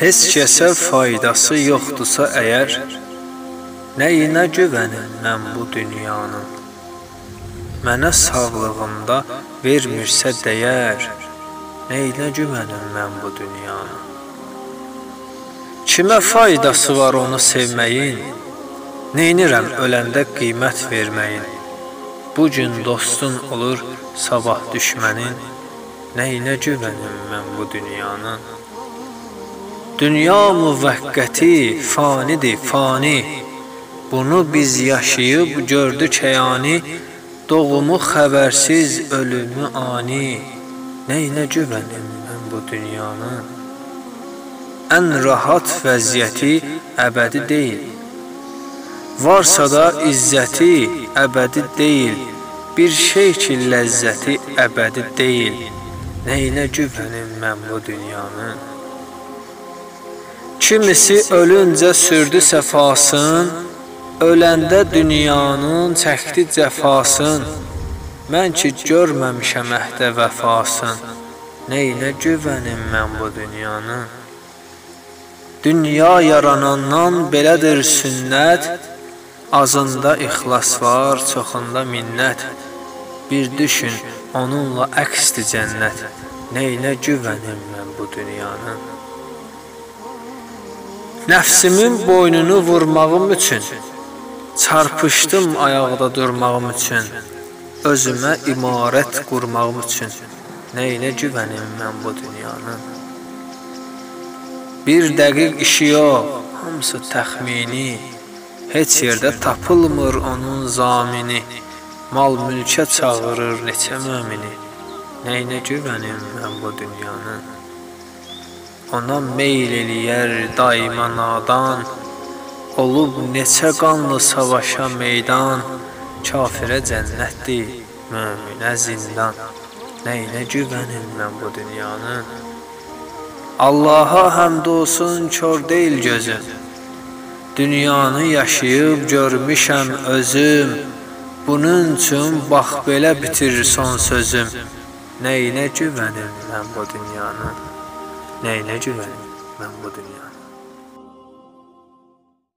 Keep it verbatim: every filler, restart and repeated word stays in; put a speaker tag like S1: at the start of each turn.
S1: Heç kəsə faydası yoxdursa əgər, nəyinə güvənim mən bu dünyanın? Mənə sağlığımda vermirsə dəyər, nəyinə güvənim mən bu dünyanın? Kimə faydası var onu sevməyin? Neynirəm öləndə qiymət verməyin? Bugün dostun olur sabah düşmənin, nəyinə güvənim mən bu dünyanın? Dünya müvəqqəti, fanidir, fani. Bunu biz yaşayıb gördük əyani, doğumu xəbərsiz, ölümü ani. Nəyinə güvənim mən bu dünyanın? Ən rahat vəziyyəti əbədi deyil. Varsa da izzəti əbədi deyil. Bir şey ki ləzzəti əbədi deyil. Nəyinə güvənim mən bu dünyanın? Kimisi ölüncə sürdü səfasın, öləndə dünyanın çəkdi cəfasın. Mən ki görməmişəm əhdə vəfasın, nəyinə güvənim mən bu dünyanın? Dünya yaranandan belədir sünnət, azında ixlas var, çoxunda minnət. Bir düşün, onunla əksdi cənnət, nəyinə güvənim mən bu dünyanın? Nəfsimin boynunu vurmağım üçün, çarpışdım ayaqda durmağım üçün, özümə imarət qurmağım üçün, nəyinə güvənim mən bu dünyanın? Bir dəqiq işi yox, hamısı təxmini, heç yerdə tapılmır onun zamini, mal mülkə çağırır neçə mömini, nəyinə güvənim mən bu dünyanın? Ona meyl eləyər daima nadan, olub neçə qanlı savaşa meydan, kafirə cənnətdir, möminə zindan, nəyinə güvənim mən bu dünyanın? Allaha həmd olsun kör deyil gözüm, dünyanı yaşayıb görmüşəm özüm, bunun üçün bax belə bitir son sözüm, nəyinə güvənim mən bu dünyanın? Nəyinə güvənim mən bu dünyanın?